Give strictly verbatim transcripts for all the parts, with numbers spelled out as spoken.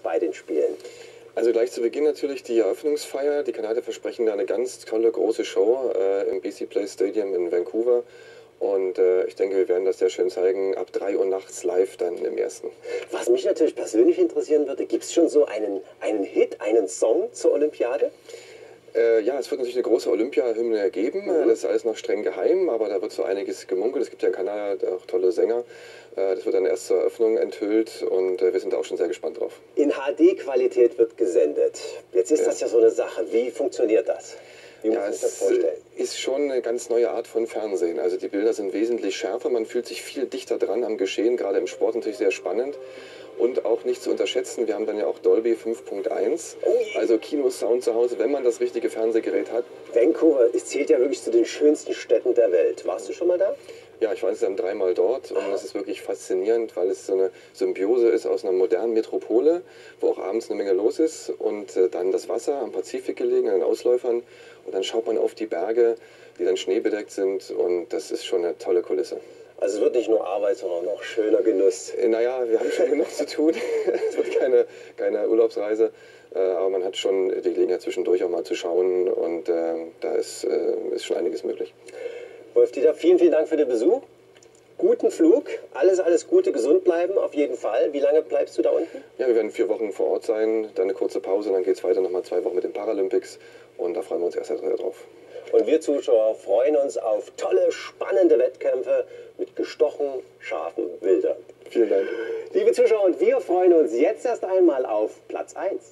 bei den Spielen? Also gleich zu Beginn natürlich die Eröffnungsfeier. Die Kanadier versprechen da eine ganz tolle, große Show äh, im B C Place Stadium in Vancouver. Und äh, ich denke, wir werden das sehr schön zeigen, ab drei Uhr nachts live dann im ersten. Was mich natürlich persönlich interessieren würde, gibt es schon so einen, einen Hit, einen Song zur Olympiade? Äh, ja, es wird natürlich eine große Olympia-Hymne geben. Mhm. Das ist alles noch streng geheim, aber da wird so einiges gemunkelt. Es gibt ja in Kanada auch tolle Sänger. Äh, das wird dann erst zur Eröffnung enthüllt und äh, wir sind auch schon sehr gespannt drauf. In H D-Qualität wird gesendet. Jetzt ist ja. das ja so eine Sache. Wie funktioniert das? Wie muss ja, man sich das es vorstellen? ist schon eine ganz neue Art von Fernsehen. Also die Bilder sind wesentlich schärfer, man fühlt sich viel dichter dran am Geschehen, gerade im Sport natürlich sehr spannend. Und auch nicht zu unterschätzen, wir haben dann ja auch Dolby fünf Punkt eins, oh also Kinosound zu Hause, wenn man das richtige Fernsehgerät hat. Vancouver, es zählt ja wirklich zu den schönsten Städten der Welt. Warst du schon mal da? Ja, ich war insgesamt dreimal dort und es ist wirklich faszinierend, weil es so eine Symbiose ist aus einer modernen Metropole, wo auch abends eine Menge los ist und äh, dann das Wasser am Pazifik gelegen, an den Ausläufern und dann schaut man auf die Berge, die dann schneebedeckt sind und das ist schon eine tolle Kulisse. Also es wird nicht nur Arbeit, sondern auch schöner Genuss. Naja, wir haben schon genug zu tun. Es wird keine, keine Urlaubsreise, äh, aber man hat schon die Gelegenheit zwischendurch auch mal zu schauen und äh, da ist, äh, ist schon einiges möglich. Wolf-Dieter, vielen, vielen Dank für den Besuch. Guten Flug, alles, alles Gute, gesund bleiben auf jeden Fall. Wie lange bleibst du da unten? Ja, wir werden vier Wochen vor Ort sein, dann eine kurze Pause, dann geht es weiter nochmal zwei Wochen mit den Paralympics und da freuen wir uns erst sehr drauf. Und wir Zuschauer freuen uns auf tolle, spannende Wettkämpfe mit gestochen, scharfen Bildern. Vielen Dank. Liebe Zuschauer, und wir freuen uns jetzt erst einmal auf Platz eins.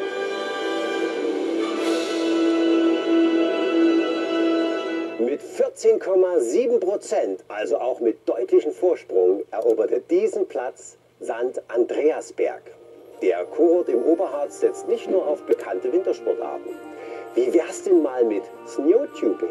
Mit vierzehn Komma sieben Prozent, also auch mit deutlichem Vorsprung, eroberte diesen Platz Sankt Andreasberg. Der Kurort im Oberharz setzt nicht nur auf bekannte Wintersportarten. Wie wär's denn mal mit Snowtubing?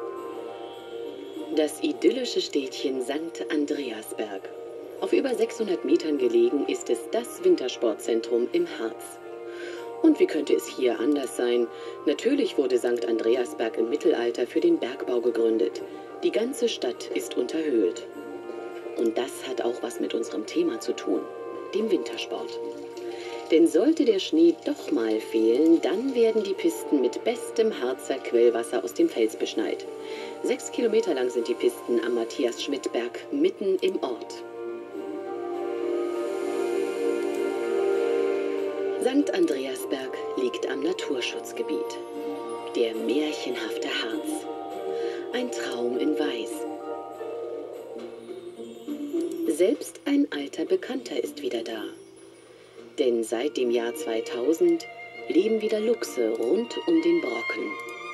Das idyllische Städtchen Sankt Andreasberg. Auf über sechshundert Metern gelegen ist es das Wintersportzentrum im Harz. Und wie könnte es hier anders sein? Natürlich wurde Sankt Andreasberg im Mittelalter für den Bergbau gegründet. Die ganze Stadt ist unterhöhlt. Und das hat auch was mit unserem Thema zu tun, dem Wintersport. Denn sollte der Schnee doch mal fehlen, dann werden die Pisten mit bestem Harzer Quellwasser aus dem Fels beschneit. Sechs Kilometer lang sind die Pisten am Matthias-Schmidt-Berg, mitten im Ort. Sankt Andreasberg liegt am Naturschutzgebiet. Der märchenhafte Harz. Ein Traum in Weiß. Selbst ein alter Bekannter ist wieder da. Denn seit dem Jahr zweitausend leben wieder Luchse rund um den Brocken.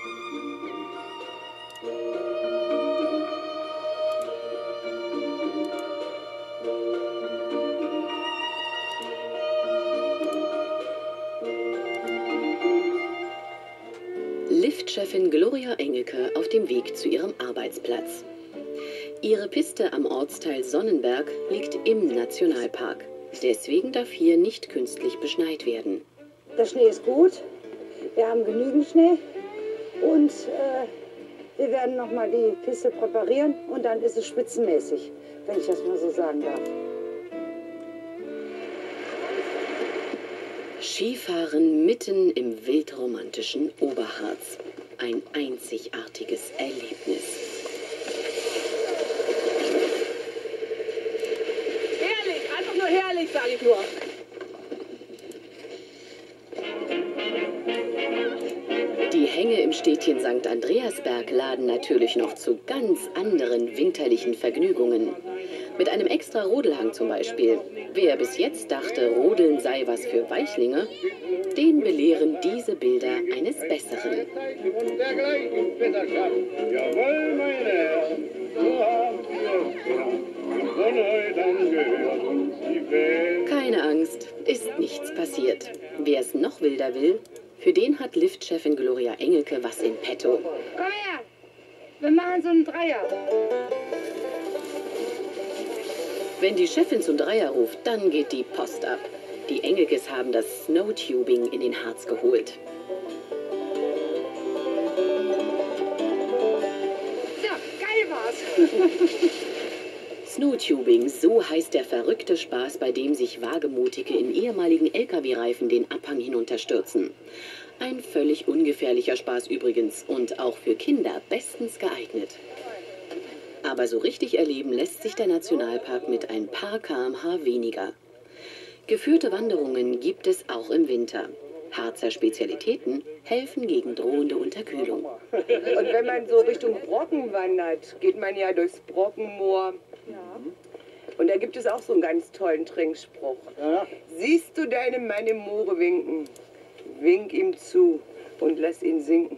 Liftchefin Gloria Engelke auf dem Weg zu ihrem Arbeitsplatz. Ihre Piste am Ortsteil Sonnenberg liegt im Nationalpark. Deswegen darf hier nicht künstlich beschneit werden. Der Schnee ist gut, wir haben genügend Schnee und äh, wir werden nochmal die Piste präparieren und dann ist es spitzenmäßig, wenn ich das mal so sagen darf. Skifahren mitten im wildromantischen Oberharz. Ein einzigartiges Erlebnis. Herrlich, einfach nur herrlich, sage ich nur. Die Hänge im Städtchen Sankt Andreasberg laden natürlich noch zu ganz anderen winterlichen Vergnügungen. Mit einem extra Rodelhang zum Beispiel. Wer bis jetzt dachte, Rodeln sei was für Weichlinge, den belehren diese Bilder eines Besseren. Keine Angst, ist nichts passiert. Wer es noch wilder will, für den hat Liftchefin Gloria Engelke was in petto. Komm her, wir machen so einen Dreier. Wenn die Chefin zum Dreier ruft, dann geht die Post ab. Die Engelkes haben das Snowtubing in den Harz geholt. Ja, geil war's. Snowtubing, so heißt der verrückte Spaß, bei dem sich Wagemutige in ehemaligen L K W-Reifen den Abhang hinunterstürzen. Ein völlig ungefährlicher Spaß übrigens und auch für Kinder bestens geeignet. Aber so richtig erleben lässt sich der Nationalpark mit ein paar Kilometer pro Stunde weniger. Geführte Wanderungen gibt es auch im Winter. Harzer Spezialitäten helfen gegen drohende Unterkühlung. Und wenn man so Richtung Brocken wandert, geht man ja durchs Brockenmoor. Und da gibt es auch so einen ganz tollen Trinkspruch. Ja. Siehst du deinem Mann im Moore winken, wink ihm zu und lass ihn sinken.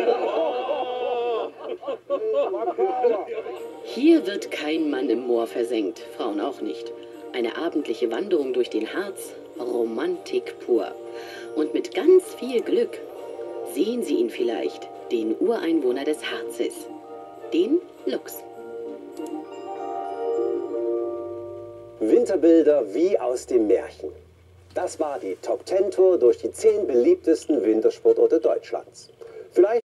Hier wird kein Mann im Moor versenkt, Frauen auch nicht. Eine abendliche Wanderung durch den Harz, Romantik pur. Und mit ganz viel Glück sehen Sie ihn vielleicht, den Ureinwohner des Harzes, den Luchs. Winterbilder wie aus dem Märchen. Das war die Top zehn Tour durch die zehn beliebtesten Wintersportorte Deutschlands. Vielleicht